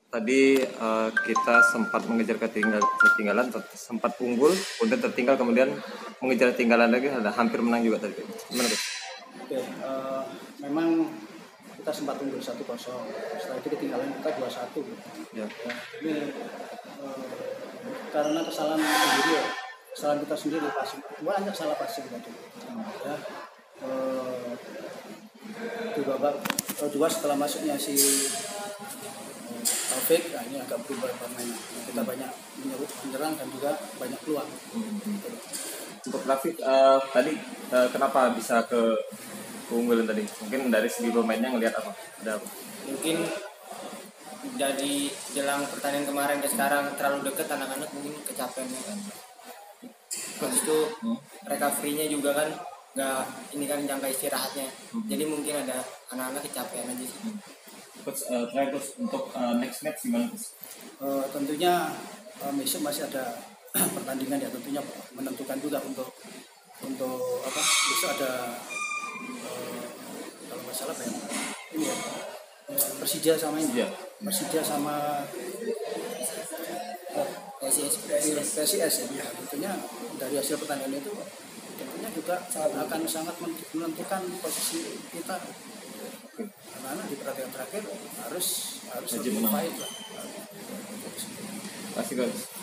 tadi kita sempat mengejar ketinggalan, sempat unggul, kemudian tertinggal, kemudian mengejar ketinggalan lagi, ada hampir menang juga tadi. Gimana tuh? Oke, memang kita sempat unggul 1-0. Setelah itu ketinggalan kita 2-1. Ya. Ini karena kesalahan sendiri ya. Kesalahan kita sendiri passing. Banyak salah passing tadi. Ya. Di babak kedua setelah masuknya si Taufik, nah ini agak berubah permainan. Kita banyak menyerang dan juga banyak peluang. Untuk Rafiq tadi kenapa bisa keunggulan tadi? Mungkin dari segi pemainnya ngelihat apa? Ada apa? Mungkin dari jelang pertandingan kemarin ke sekarang terlalu dekat, anak-anak mungkin kecapean kan. Habis itu recovery-nya juga kan nggak, ini kan jangka istirahatnya. Jadi mungkin ada anak-anak kecapean aja sih. Terus untuk next match gimana? Tentunya besok masih ada pertandingan ya, tentunya menentukan juga untuk apa, besok ada kalau nggak salah ini ya, Persija sama ini, Persija sama PSIS ya. Tentunya dari hasil pertandingan itu tentunya juga akan sangat menentukan posisi kita. Karena di pertandingan terakhir harus lebih baik lah. Pasti guys.